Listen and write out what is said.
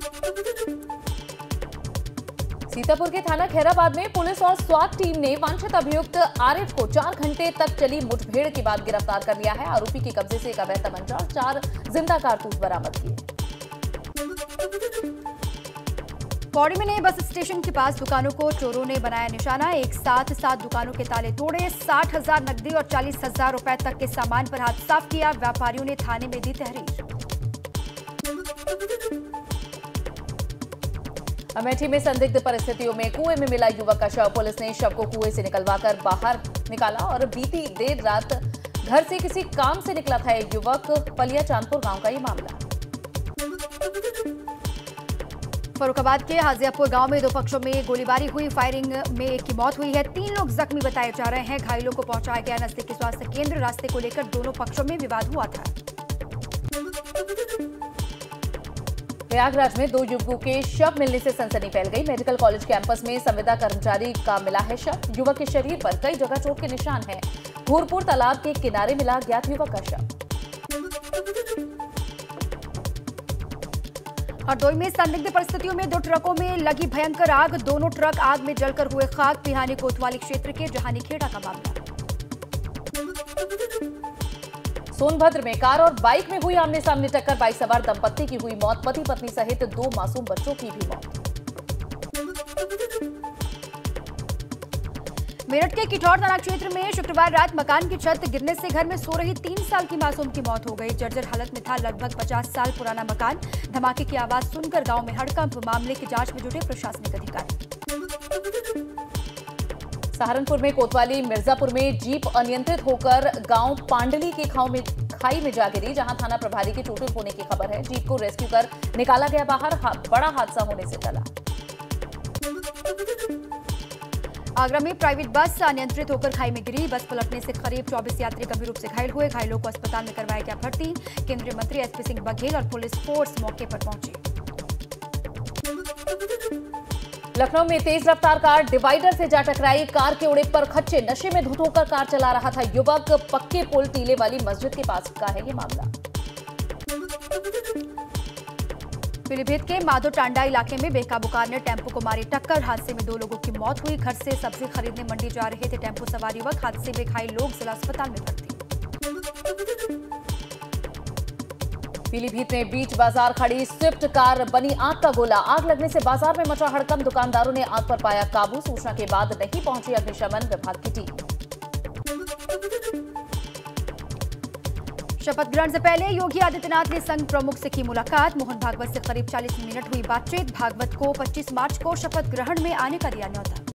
सीतापुर के थाना खैराबाद में पुलिस और स्वात टीम ने वांछित अभियुक्त आरिफ को 4 घंटे तक चली मुठभेड़ के बाद गिरफ्तार कर लिया है। आरोपी के कब्जे से एक अवैध तमंचा और 4 जिंदा कारतूस बरामद किए। पौड़ी में नए बस स्टेशन के पास दुकानों को चोरों ने बनाया निशाना। एक साथ 7 दुकानों के ताले तोड़े, 60,000 नकदी और 40,000 रुपए तक के सामान पर हाथ साफ किया। व्यापारियों ने थाने में दी तहरीर। अमेठी में संदिग्ध परिस्थितियों में कुएं में मिला युवक का शव। पुलिस ने शव को कुएं से निकलवाकर बाहर निकाला और बीती देर रात घर से किसी काम से निकला था एक युवक। पलिया चांदपुर गांव का ये मामला। फर्रुखाबाद के हाजियापुर गांव में 2 पक्षों में गोलीबारी हुई। फायरिंग में एक की मौत हुई है, 3 लोग जख्मी बताए जा रहे हैं। घायलों को पहुंचाया गया नजदीकी स्वास्थ्य केंद्र। रास्ते को लेकर दोनों पक्षों में विवाद हुआ था। प्रयागराज में 2 युवकों के शव मिलने से सनसनी फैल गई। मेडिकल कॉलेज कैंपस में संविदा कर्मचारी का मिला है शव। युवक के शरीर पर कई जगह चोट के निशान हैं। भूरपुर तालाब के किनारे मिला ज्ञात युवक का शव। हरदोई में संदिग्ध परिस्थितियों में 2 ट्रकों में लगी भयंकर आग। दोनों ट्रक आग में जलकर हुए खाक। पिहानी कोतवाली क्षेत्र के जहानी खेड़ा का मामला। सोनभद्र में कार और बाइक में हुई आमने सामने टक्कर। बाइक सवार दंपत्ति की हुई मौत। पति पत्नी सहित 2 मासूम बच्चों की भी मौत। मेरठ के किठौर थाना क्षेत्र में शुक्रवार रात मकान की छत गिरने से घर में सो रही 3 साल की मासूम की मौत हो गई। जर्जर हालत में था लगभग 50 साल पुराना मकान। धमाके की आवाज सुनकर गांव में हड़कंप। मामले की जांच में जुटे प्रशासनिक अधिकारी। सहारनपुर में कोतवाली मिर्जापुर में जीप अनियंत्रित होकर गांव पांडली के खाई में जा गिरी, जहां थाना प्रभारी के चोटिल होने की खबर है। जीप को रेस्क्यू कर निकाला गया बाहर। बड़ा हादसा होने से टला। आगरा में प्राइवेट बस अनियंत्रित होकर खाई में गिरी। बस पलटने से करीब 24 यात्री गंभीर रूप से घायल हुए। घायलों को अस्पताल में करवाया गया भर्ती। केंद्रीय मंत्री एसपी सिंह बघेल और पुलिस फोर्स मौके पर पहुंची। लखनऊ में तेज रफ्तार कार डिवाइडर से जा टकराई। कार के उड़े पर खच्चे। नशे में धुत होकर कार चला रहा था युवक। पक्के पुल टीले वाली मस्जिद के पास का है ये मामला। पीलीभीत के माधो टांडा इलाके में बेकाबू कार ने टेम्पो को मारी टक्कर। हादसे में 2 लोगों की मौत हुई। घर से सब्जी खरीदने मंडी जा रहे थे टेम्पो सवार युवक। हादसे में घायल लोग जिला अस्पताल में भर्ती। पीलीभीत में बीच बाजार खड़ी स्विफ्ट कार बनी आग का गोला। आग लगने से बाजार में मचा हड़कंप। दुकानदारों ने आग पर पाया काबू। सूचना के बाद नहीं पहुंची अग्निशमन विभाग की टीम। शपथ ग्रहण से पहले योगी आदित्यनाथ ने संघ प्रमुख से की मुलाकात। मोहन भागवत से करीब 40 मिनट हुई बातचीत। भागवत को 25 मार्च को शपथ ग्रहण में आने का दिया न्योता।